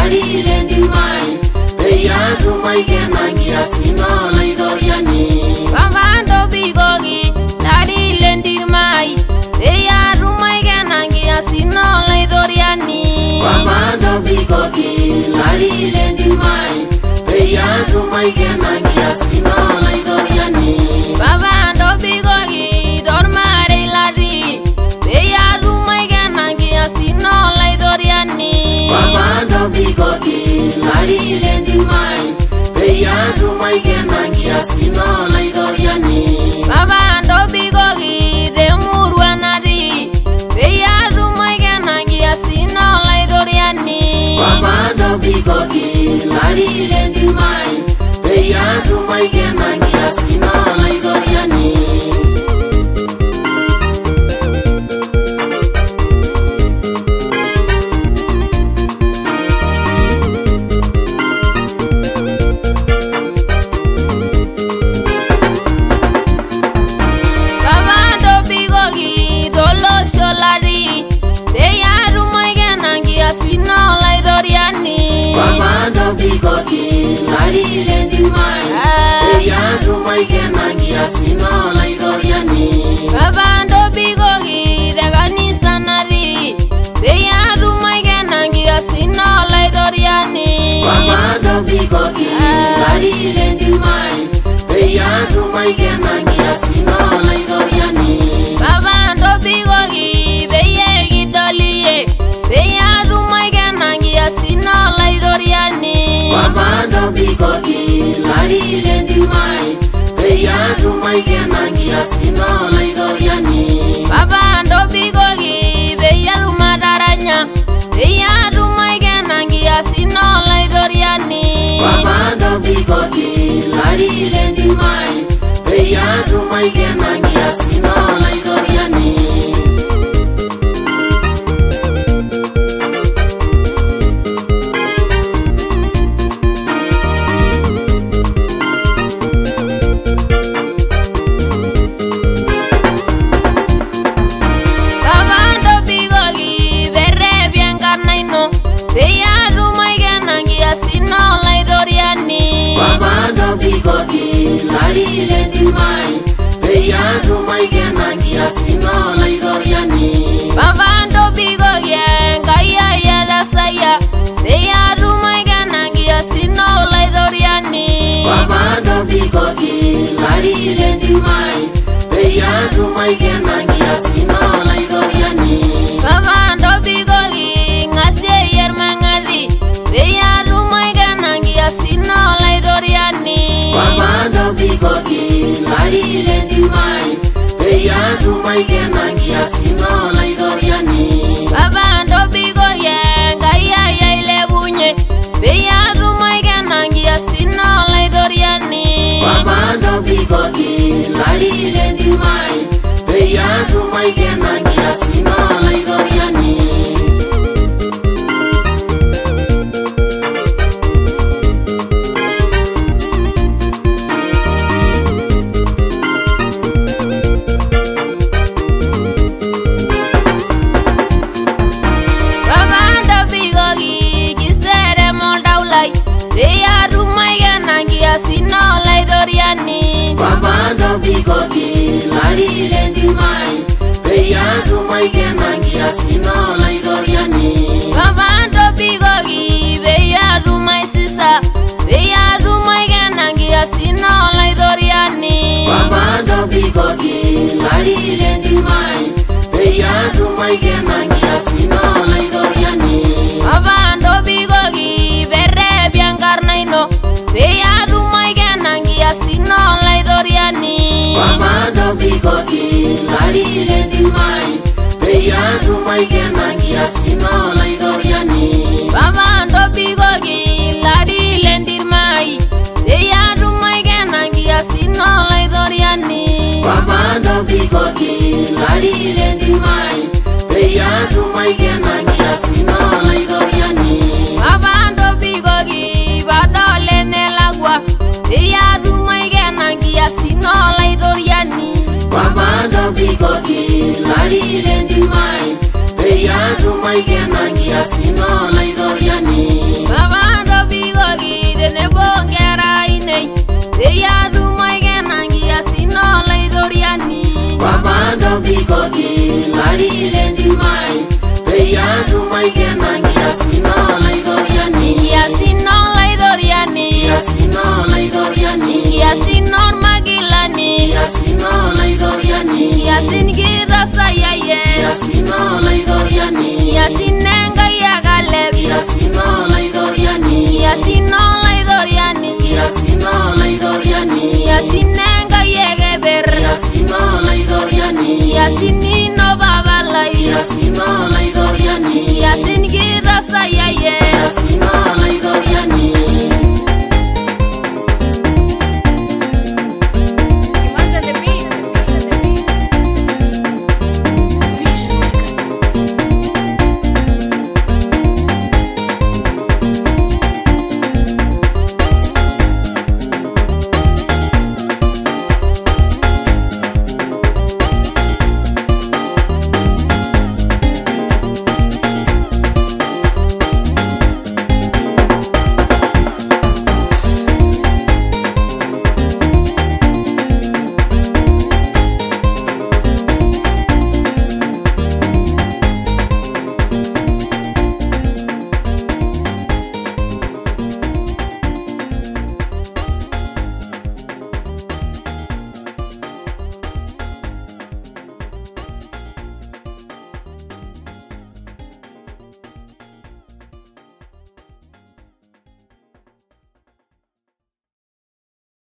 lari lendi mai ya tu mai ke nangi asino lai doriani Bambando bigogi lari lendi mai ya tu mai ke nangi asino lai doriani Bambando bigogi lari lendi mai ya tu mai ke nangi asino lai doriani Bambando bigogi dormare lari ya tu mai ke nangi asino lai doriani Bambando bigogi lari lendi mai ya tu mai ke nangi asino lai doriani Bambando bigogi demuruanari ya tu mai ke nangi asino lai doriani Bambando bigogi lari lendi mai ya tu mai ke nangi asino lai doriani Bambando bigogi lari lendi mai ya tu mai ke nangi asino lai doriani Bambando bigogi dagani sanari ya tu mai ke nangi asino lai doriani Bambando bigogi lari lendi mai ya tu mai ke nangi asino lai doriani Bambando bigogi beye gidoliye ya tu mai ke nangi asino lai doriani Bambando bigogi lari lendi mai ya tu mai ke nangi asino lai doriani Bambando bigogi beya rumadaranya ya tu mai ke nangi asino lai doriani Bambando bigogi lari lendi mai ya tu mai ke nangi asino lai doriani Bambando bigogi berre bien carnaino ya tu mai ke nangi asino lai doriani Bambando bigogi lari lendi mai ya tu mai ke nangi asino lai doriani Bambando bigogi kaya ya dasaya ya tu mai ke nangi asino lai doriani Bambando bigogi lari lendi mai ya tu mai ke nangi asino lai doriani Bambando bigogi ngase yer mangari ya tu mai ke nangi asino lai doriani Bambando bigogi lari lendi mai ya tu mai ke nangi asino lai doriani Bambando bigogi kaya ya ilebunye ya tu mai ke nangi asino lai doriani Bambando bigogi lari lendi mai ya tu mai ke nangi asino lai doriani Bambando bigogi gisere moldaulai ya tu mai ke nangi asino lai doriani Bambando bigogi lari lendi mai ya tu mai ke nangi asino lai doriani Bambando bigogi ya tu mai sisa ya tu mai ke nangi asino lai doriani Bambando bigogi lari lendi mai ya tu mai ke nangi asino lai doriani Bambando bigogi berre bien carnaino ya tu mai ke nangi asino lai doriani Bambando bigogi lari lendi mai ya tu mai ke nangi asino lai doriani Bambando bigogi lari lendi mai ya tu mai ke nangi asino lai doriani Bambando bigogi lari lendi mai ya tu mai ke nangi asino lai doriani Bambando bigogi badole nelagwa ya tu mai ke nangi asino lai doriani Bambando bigogi lari lendi mai ya tu mai ke nangi asino lai doriani bikogi lari lendi mai Beyatu maigena ngiasino laidoriani Ngiasino laidoriani Ngiasino laidoriani Ngiasino magilani Ngiasino laidoriani Ngiasin girasa yaye Ngiasino laidoriani